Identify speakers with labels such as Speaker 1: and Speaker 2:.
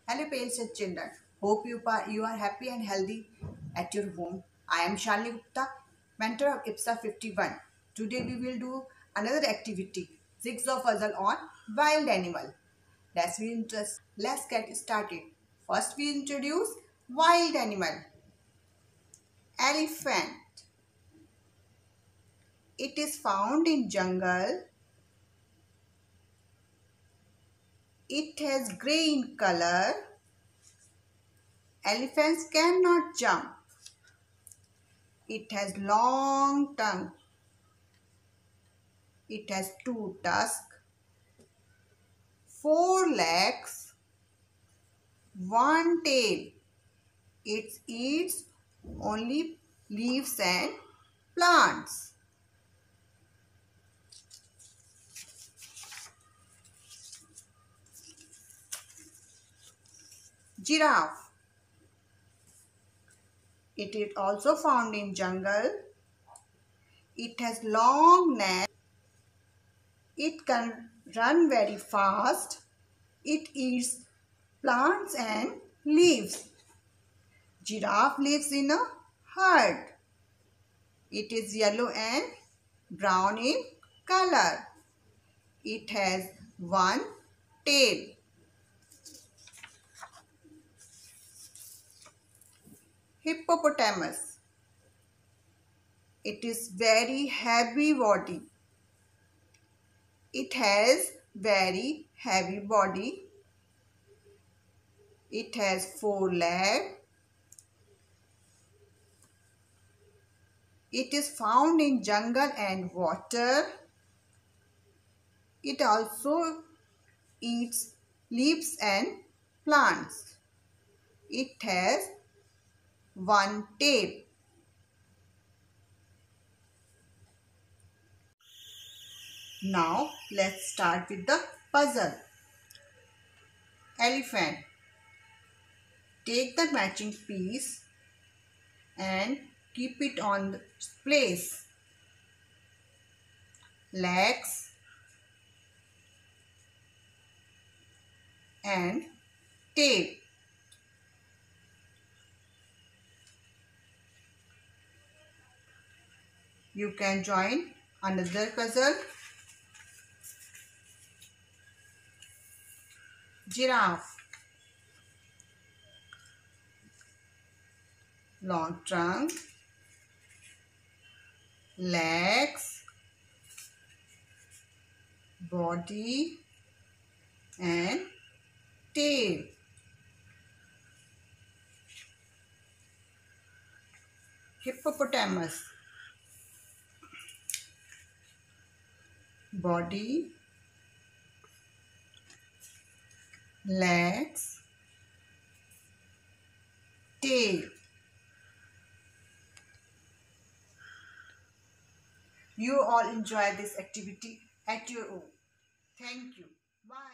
Speaker 1: Hello parents children. Hope you are happy and healthy at your home. I am Shalini Gupta, mentor of IPSA 51. Today we will do another activity, jigsaw puzzle on wild animal. Let's get started. First we introduce wild animal. Elephant. It is found in jungle. It has grey in color. Elephants cannot jump. It has long tongue. It has two tusks, four legs, one tail. It eats only leaves and plants. Giraffe. It is also found in jungle. It has long neck. It can run very fast. It eats plants and leaves. Giraffe lives in a herd. It is yellow and brown in color. It has one tail. Hippopotamus. It is very heavy body. It has very heavy body. It has four legs. It is found in jungle and water. It also eats leaves and plants. It has one tail. Now let's start with the puzzle. Elephant. Take the matching piece and keep it on the place. Legs and tail. You can join another puzzle. Giraffe. Long trunk, legs, body and tail. Hippopotamus. Body, legs, tail. You all enjoy this activity at your own. Thank you. Bye.